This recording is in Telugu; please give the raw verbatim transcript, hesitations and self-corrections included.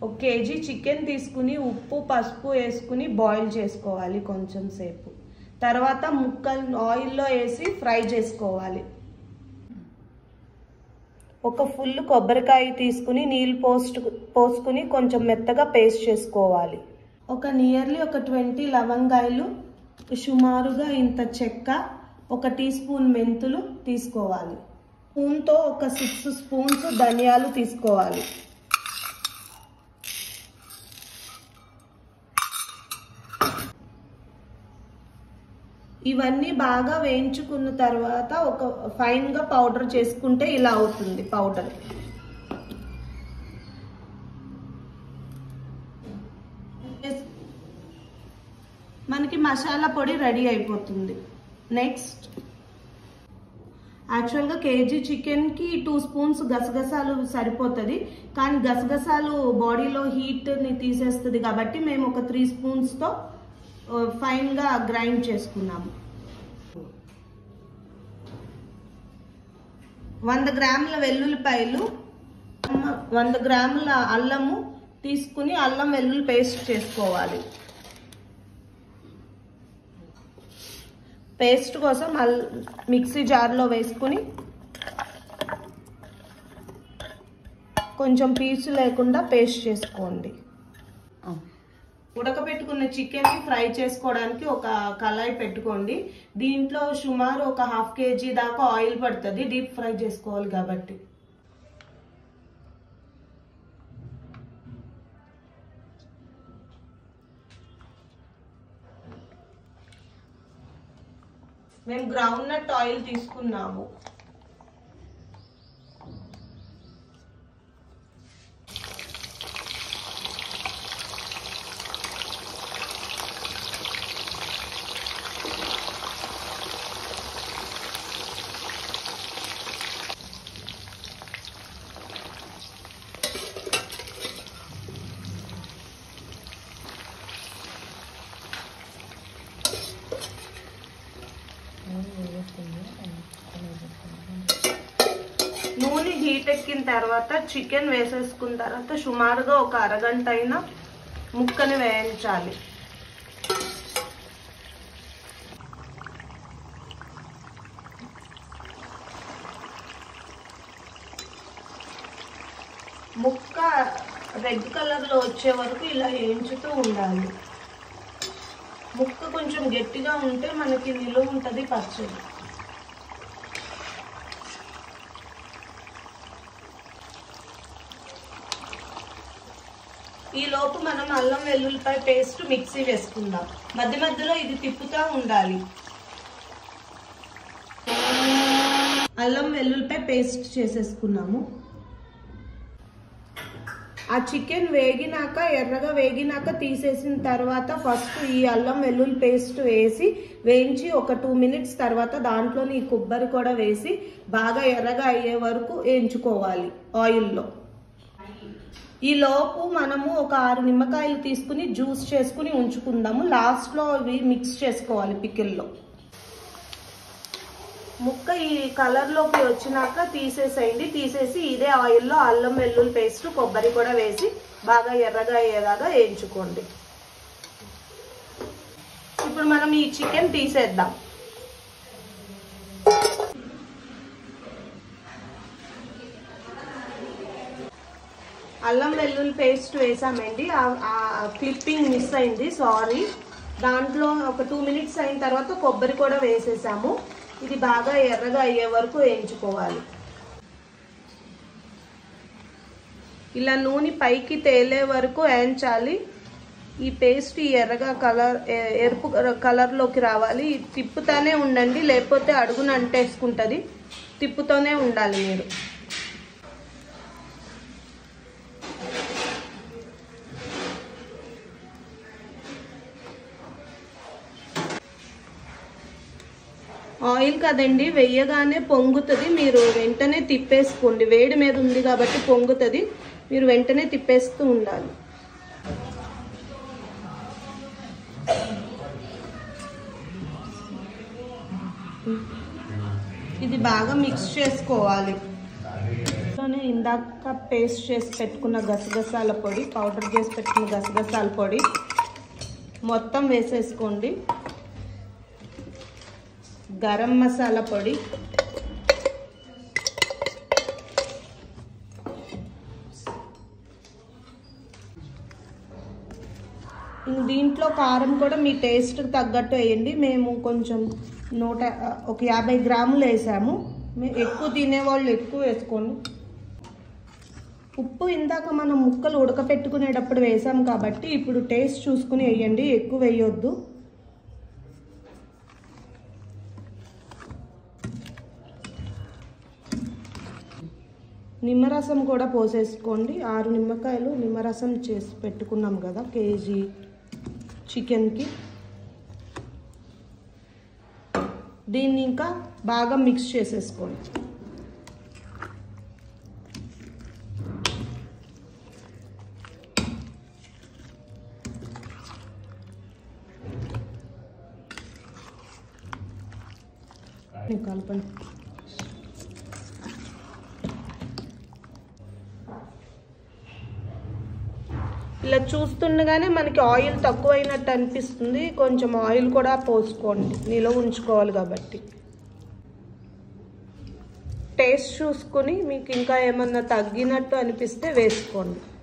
ఒక కేజీ చికెన్ తీసుకుని ఉప్పు పసుపు వేసుకుని బాయిల్ చేసుకోవాలి కొంచెం సేపు. తర్వాత ముక్కలు ఆయిల్లో వేసి ఫ్రై చేసుకోవాలి. ఒక ఫుల్ కొబ్బరికాయ తీసుకుని నీళ్ళు పోస్ట్ పోసుకుని కొంచెం మెత్తగా పేస్ట్ చేసుకోవాలి. ఒక నియర్లీ ఒక ట్వంటీ లవంగాయలు, సుమారుగా ఇంత చెక్క, ఒక టీ స్పూన్ మెంతులు తీసుకోవాలి. స్పూన్తో ఒక సిక్స్ స్పూన్స్ ధనియాలు తీసుకోవాలి. ఇవన్నీ బాగా వేయించుకున్న తర్వాత ఒక ఫైన్గా పౌడర్ చేసుకుంటే ఇలా అవుతుంది పౌడర్. మనకి మసాలా పొడి రెడీ అయిపోతుంది. నెక్స్ట్ యాక్చువల్గా కేజీ చికెన్కి టూ స్పూన్స్ గసగసాలు సరిపోతుంది, కానీ గసగసాలు బాడీలో హీట్ని తీసేస్తుంది కాబట్టి మేము ఒక త్రీ స్పూన్స్తో ఫైన్గా గ్రైండ్ చేసుకున్నాము. వంద గ్రాముల వెల్లుల్లిపాయలు, వంద గ్రాముల అల్లము తీసుకుని అల్లం వెల్లుల్లి పేస్ట్ చేసుకోవాలి. పేస్ట్ కోసం అల్ మిక్సీ జార్లో వేసుకుని కొంచెం పీచు లేకుండా పేస్ట్ చేసుకోండి. ఉడకబెట్టుకున్న చికెన్ ఫ్రై చేసుకోవడానికి ఒక కళాయి పెట్టుకోండి. దీంట్లో సుమారు ఒక హాఫ్ కేజీ దాకా ఆయిల్ పడుతుంది, డీప్ ఫ్రై చేసుకోవాలి కాబట్టి. మేము గ్రౌండ్ నట్ ఆయిల్ తీసుకున్నాము. నూనె హీట్ ఎక్కిన తర్వాత చికెన్ వేసేసుకున్న తర్వాత సుమారుగా ఒక అరగంట అయినా ముక్కని వేయించాలి. ముక్క రెడ్ కలర్లో వచ్చే వరకు ఇలా వేయించుతూ ఉండాలి. ముక్క కొంచెం గట్టిగా ఉంటే మనకి నిలువ ఉంటుంది పచ్చడి. ఈ లోపు మనం అల్లం వెల్లుల్లిపాయ పేస్ట్ మిక్సీ వేసుకుందాం. మధ్య మధ్యలో ఇది తిప్పుతూ ఉండాలి. అల్లం వెల్లుల్లిపాయ పేస్ట్ చేసేసుకున్నాము. ఆ చికెన్ వేగినాక ఎర్రగా వేగినాక తీసేసిన తర్వాత ఫస్ట్ ఈ అల్లం వెల్లుల్లి పేస్ట్ వేసి వేయించి ఒక టూ మినిట్స్ తర్వాత దాంట్లోని ఈ కొబ్బరి కూడా వేసి బాగా ఎర్రగా అయ్యే వరకు వేయించుకోవాలి ఆయిల్లో. ఈ లోపు మనము ఒక ఆరు నిమ్మకాయలు తీసుకుని జ్యూస్ చేసుకుని ఉంచుకుందాము. లాస్ట్లో ఇవి మిక్స్ చేసుకోవాలి పికిల్లో. ముక్క ఈ కలర్లోకి వచ్చినాక తీసేసేయండి. తీసేసి ఇదే ఆయిల్లో అల్లం వెల్లుల్లి పేస్ట్ కొబ్బరి కూడా వేసి బాగా ఎర్రగా అయ్యేలాగా వేయించుకోండి. ఇప్పుడు మనం ఈ చికెన్ తీసేద్దాం. అల్లం వెల్లుల్లి పేస్ట్ వేసామండి. ఆ క్లిప్పింగ్ మిస్ అయింది, సారీ. దాంట్లో ఒక టూ మినిట్స్ అయిన తర్వాత కొబ్బరి కూడా వేసేసాము. ఇది బాగా ఎర్రగా అయ్యే వరకు వేయించుకోవాలి. ఇలా నూనె పైకి తేలే వరకు వేయించాలి. ఈ పేస్ట్ ఈ ఎర్రగా కలర్ ఎరుపు కలర్లోకి రావాలి. తిప్పుతూనే ఉండండి, లేకపోతే అడుగున అంటేసుకుంటుంది. తిప్పుతూనే ఉండాలి మీరు. ఆయిల్ కదండి, వేయగానే పొంగుతుంది. మీరు వెంటనే తిప్పేసుకోండి. వేడి మీద ఉంది కాబట్టి పొంగుతుంది. మీరు వెంటనే తిప్పేస్తూ ఉండాలి. ఇది బాగా మిక్స్ చేసుకోవాలి. దీంట్లోనే ఇందాక పేస్ట్ చేసి పెట్టుకున్న గసగసాల పొడి, పౌడర్ చేసి పెట్టుకున్న గసగసాల పొడి మొత్తం వేసేసుకోండి. గరం మసాలా పొడి, దీంట్లో కారం కూడా మీ టేస్ట్కి తగ్గట్టు వేయండి. మేము కొంచెం నూట ఒక యాభై గ్రాములు వేసాము. ఎక్కువ తినేవాళ్ళు ఎక్కువ వేసుకోండి. ఉప్పు ఇందాక మనం ముక్కలు ఉడకపెట్టుకునేటప్పుడు వేసాం కాబట్టి ఇప్పుడు టేస్ట్ చూసుకుని వేయండి, ఎక్కువ వేయొద్దు. నిమ్మరసం కూడా పోసేసుకోండి. ఆరు నిమ్మకాయలు నిమ్మరసం చేసి పెట్టుకున్నాం కదా కేజీ చికెన్కి. దీన్ని ఇంకా బాగా మిక్స్ చేసేసుకోండి. కలపండి. ఇలా చూస్తుండగానే మనకి ఆయిల్ తక్కువైనట్టు అనిపిస్తుంది. కొంచెం ఆయిల్ కూడా పోసుకోండి, నిలవ ఉంచుకోవాలి కాబట్టి. టేస్ట్ చూసుకుని మీకు ఇంకా ఏమన్నా తగ్గినట్టు అనిపిస్తే వేసుకోండి.